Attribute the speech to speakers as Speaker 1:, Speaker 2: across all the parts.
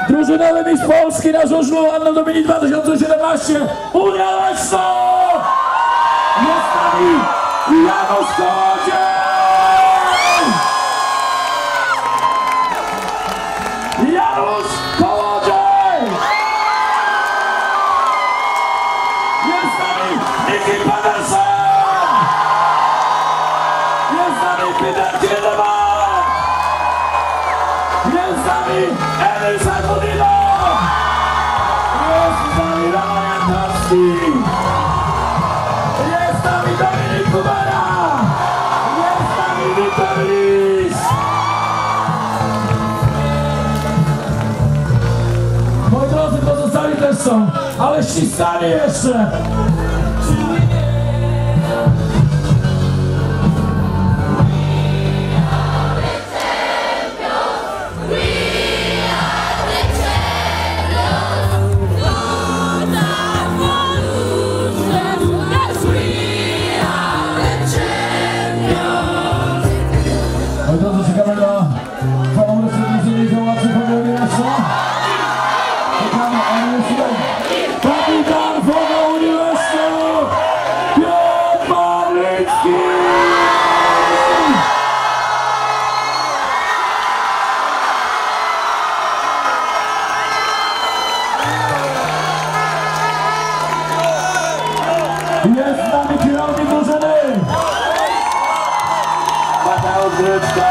Speaker 1: drużynowy mistrz Polski na żużlu Anno Domini 2017 Unia Leszno! Jest z nami Janusz Kołodziej! Janusz Kołodziej! Jest z nami Miki Pedersen! Jest z nami Peter Kiedeman! Jest z nami Emil Sakudino! Jest z nami Roman Jankowski! Jest z nami Dominik Kubera! Jest z nami Wiktor Lis! Moi drodzy, pozostali też są, ale ściskanie jeszcze! Moi drodzy, czekamy na całą reprezentację działaczy Unii Leszno. Czekamy, a nie chwilę. Kapitan Unii Leszno, Piotr Marlicki! Jest z nami kierownik drużyny! Mateusz Gryczka!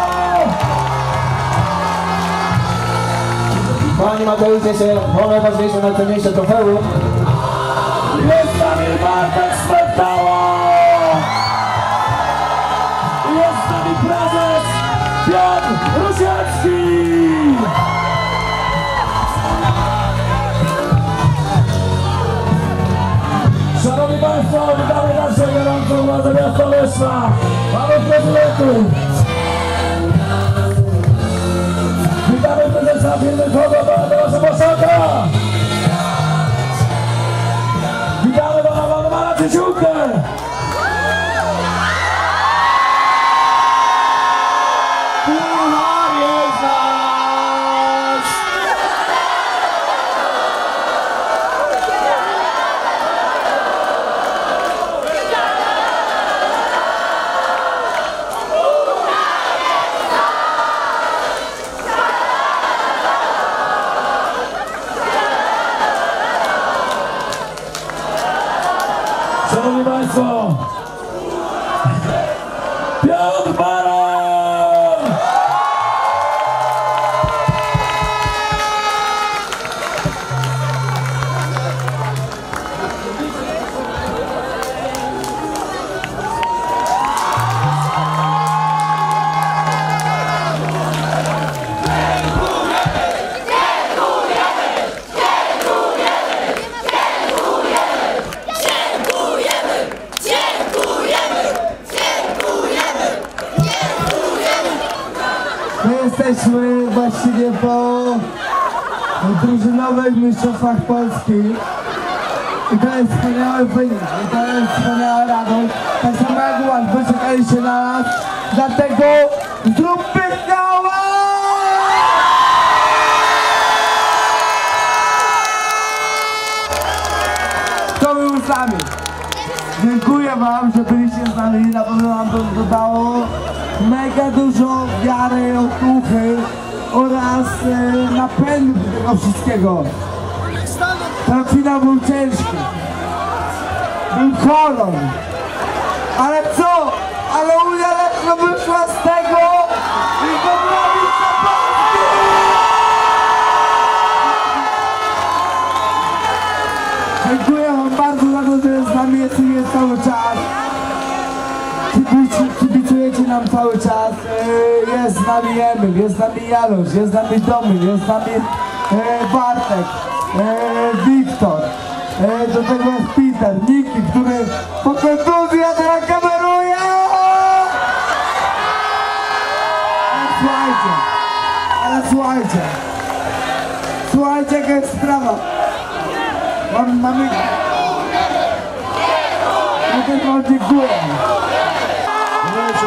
Speaker 2: Panie Mateusz, się wolę ważniejsze, najcenniejsze trofeum.
Speaker 1: Jest z nami Bartek Spektała! Jest z nami prezes Piotr Rusiecki! Szanowni Państwo, witamy naszą gorącą władzę miasta Leszna! Mamy prezydentów! Witamy prezesa firmy Kogo Pana Boszaka! Witamy pana Waldemara Cieciulkę!
Speaker 2: Puchar jest nasz!
Speaker 1: Szanowni Państwo! Piotr Baran!
Speaker 3: My jesteśmy właściwie po drużynowych mistrzostwach Polski i to jest wspaniały wynik, i to jest wspaniała radość. Tak samo jak was, wy czekaliście na nas, dlatego zróbmy hałas! To był z nami. Dziękuję wam, że byliście z nami, na pewno nam to dodało mega dużo wiary, otuchy oraz napędu do tego wszystkiego. Ten finał był ciężki, był horror, ale co? Ale Unia Leszno wyszła z tego i zdobyła mistrza Polski! Dziękuję wam bardzo za to, że z nami jest cały czas. Kibicujecie nam cały czas. Jest z nami Emil, jest z nami Janusz, jest z nami Domin, jest z nami Bartek, Wiktor. Do tego jest Peter, Niki, który po kontuzji teraz kameruje. Ale słuchajcie, jaka jest sprawa. Mamy... Ja też wam dziękuję.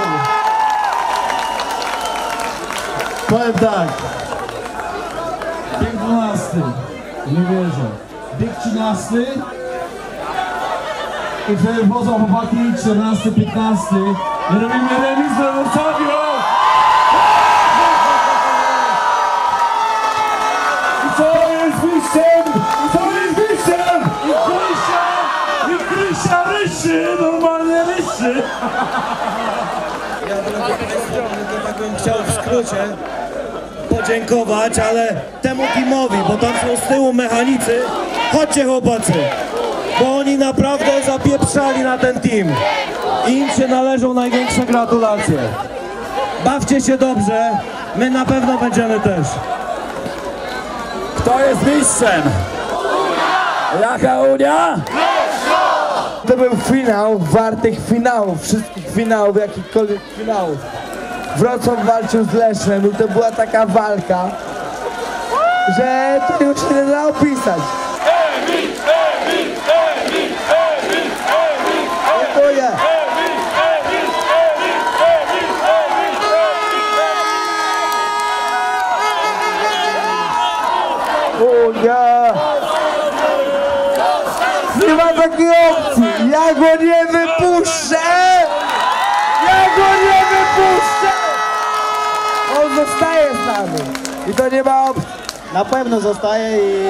Speaker 4: Powiem tak,
Speaker 3: Bieg 12. Nie wierzę. Bieg 13. I wtedy wchodzą chłopaki 14, 15. I robimy remis do Wrocławiu.
Speaker 1: I co jest wyjściem? I co jest wyjściem? I Krysia ryszy, normalnie ryszy.
Speaker 4: Ja tak bym chciał w skrócie podziękować, ale temu teamowi, bo tam są z tyłu mechanicy. Chodźcie chłopacy, bo oni naprawdę zapieprzali na ten team. Im się należą największe gratulacje. Bawcie się dobrze, my na pewno będziemy też.
Speaker 1: Kto jest mistrzem? Jaka Unia?
Speaker 3: To był finał wartych finałów, wszystkich finałów, jakichkolwiek finałów. Wrocław walczył z Lesznem i to była taka walka, że to już się nie da opisać. Dziękuję. Unia! Nie ma takiej opcji! Ja go nie wypuszczę! Ja go nie wypuszczę! On zostaje z nami! I to nie ma opcji!
Speaker 4: Na pewno zostaje i...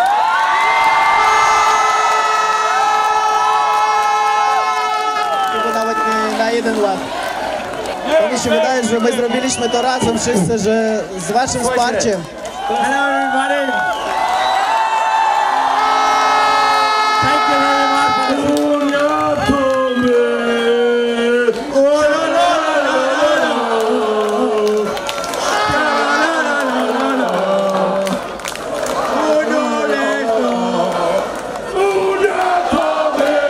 Speaker 4: nawet nie na jeden ład. To mi się wydaje, że my zrobiliśmy to razem wszyscy, że z waszym wsparciem. Hello everybody! Thank you very much!
Speaker 1: Unia to my! Unia to my!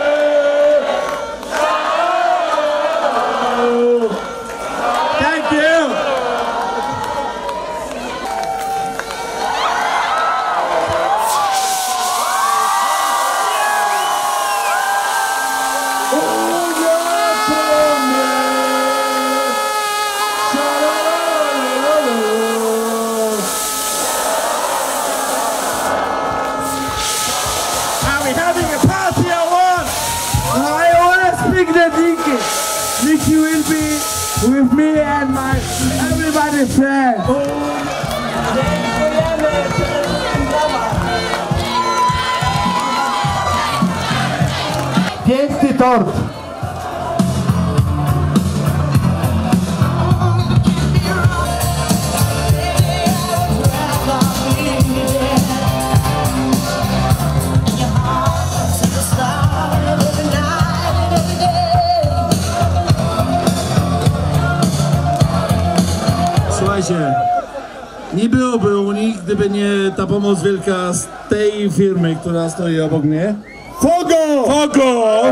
Speaker 4: Thank you! Are we having a party or what?
Speaker 3: I want to speak the Nikki. Nikki will be with me and my everybody's friend. Piękny tort.
Speaker 1: Słuchajcie, nie byłoby Unii, gdyby nie ta pomoc wielka z tej firmy, która stoi obok mnie. Fogo! Fogo!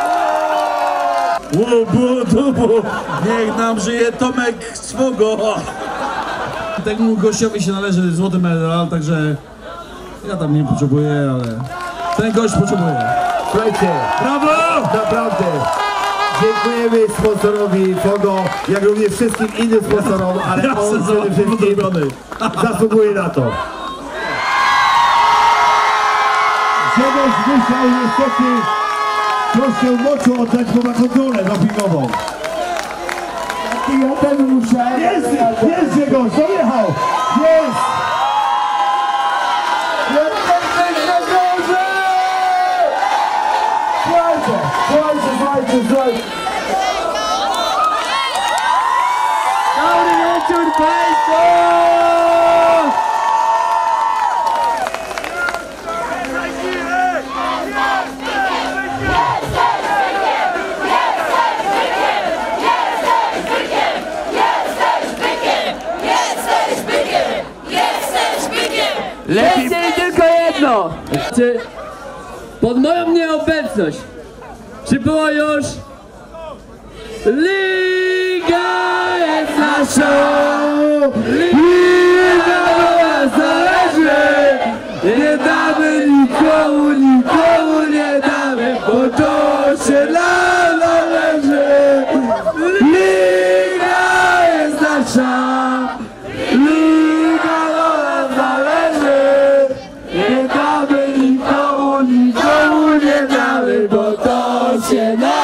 Speaker 1: Łubu, dubu, niech nam żyje Tomek z Fogo! Temu gościowi się należy złoty medal, także ja tam nie potrzebuję, ale ten gość potrzebuje.
Speaker 5: Słuchajcie,
Speaker 1: Brawo!
Speaker 5: naprawdę dziękujemy sponsorowi Fogo, jak również wszystkim innym sponsorom, ale
Speaker 1: Ja
Speaker 5: on
Speaker 1: sezon
Speaker 5: przede wszystkim
Speaker 1: ulubiony.
Speaker 5: zasługuje na to. Grzegorz musiał niestety troszkę moczu oddać, bo ma kontrolę dopingową.
Speaker 3: Ja też musiałem.
Speaker 5: Jest Grzegorz, dojechał! Jest!
Speaker 3: Ja też Grzegorze! Słuchajcie. Dobry wieczór Państwu!
Speaker 6: Lepiej tylko jedno! Czy pod moją nieobecność, czy było już Liga jest naszą! Liga do nas należy! Nie damy nikomu nie damy, bo to się nam należy! Liga jest nasza! Liga do nas należy! bo to się